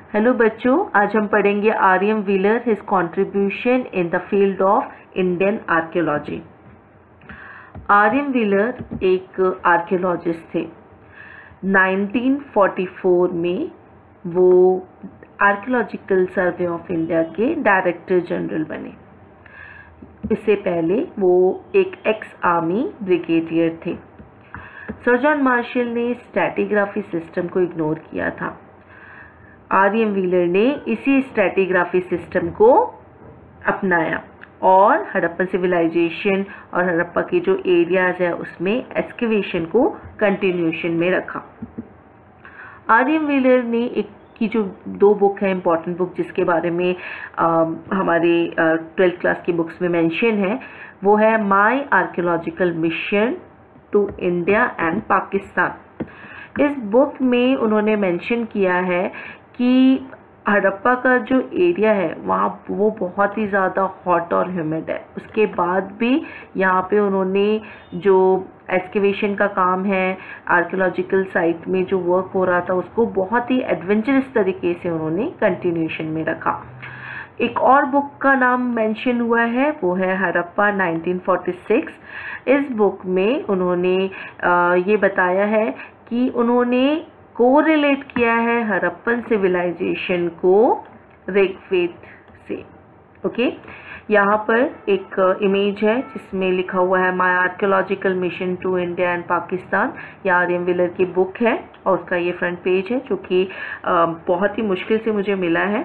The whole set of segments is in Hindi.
हेलो बच्चों, आज हम पढ़ेंगे R M. Wheeler, his contribution in the field of Indian archaeology. R M. Wheeler एक आर्कियोलॉजिस्ट थे। 1944 में वो आर्कियोलॉजिकल सर्वे ऑफ इंडिया के डायरेक्टर जनरल बने। इससे पहले वो एक एक्स आर्मी ब्रिगेडियर थे। सर जॉन मार्शल ने स्ट्रैटिग्राफी सिस्टम को इग्नोर किया था। आर.एम. व्हीलर ने इसी स्ट्रैटिग्राफी सिस्टम को अपनाया और हड़प्पन सिविलाइजेशन और हड़प्पा के जो एरियाज है उसमें एक्सकेवेशन को कंटिन्यूएशन में रखा। आर.एम. व्हीलर ने की जो दो बुक है इम्पॉर्टेंट बुक जिसके बारे में हमारे 12th क्लास की बुक्स में मेंशन है, वो है my archaeological mission to India and Pakistan. इस बुक में उन्होंने मेंशन किया है कि हड़प्पा का जो एरिया है वहाँ वो बहुत ही ज़्यादा हॉट और ह्यूमिड है। उसके बाद भी यहाँ पे उन्होंने जो एक्सकेवेशन का काम है, आर्कियोलॉजिकल साइट में जो वर्क हो रहा था उसको बहुत ही एडवेंचरस तरीके से उन्होंने कंटिन्यूएशन में रखा। एक और बुक का नाम मेंशन हुआ है, वो है हड़प्पा 1946। इस बुक में उन्होंने ये बताया है कि उन्होंने कोरिलेट किया है हड़प्पन सिविलाइजेशन को ऋग्वेद से। ओके, यहाँ पर एक इमेज है जिसमें लिखा हुआ है my archaeological mission to India and Pakistan. ये आर.एम. व्हीलर की बुक है और उसका ये फ्रंट पेज है जो कि बहुत ही मुश्किल से मुझे मिला है।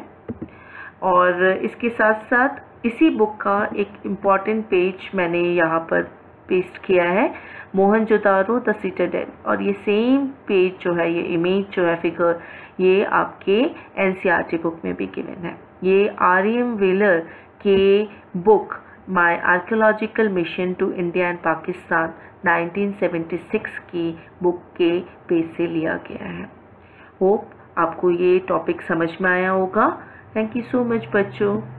और इसके साथ साथ इसी बुक का एक इम्पॉर्टेंट पेज मैंने यहाँ पर पेस्ट किया है, मोहनजोदारो द सिटाडेल। और ये सेम पेज जो है, ये इमेज जो है, फिगर, ये आपके एनसीईआरटी बुक में भी गिवन है। ये आर.एम. व्हीलर के book my archaeological mission to India and Pakistan 1976 की बुक के पेज से लिया गया है। होप आपको ये टॉपिक समझ में आया होगा। थैंक यू सो मच बच्चों।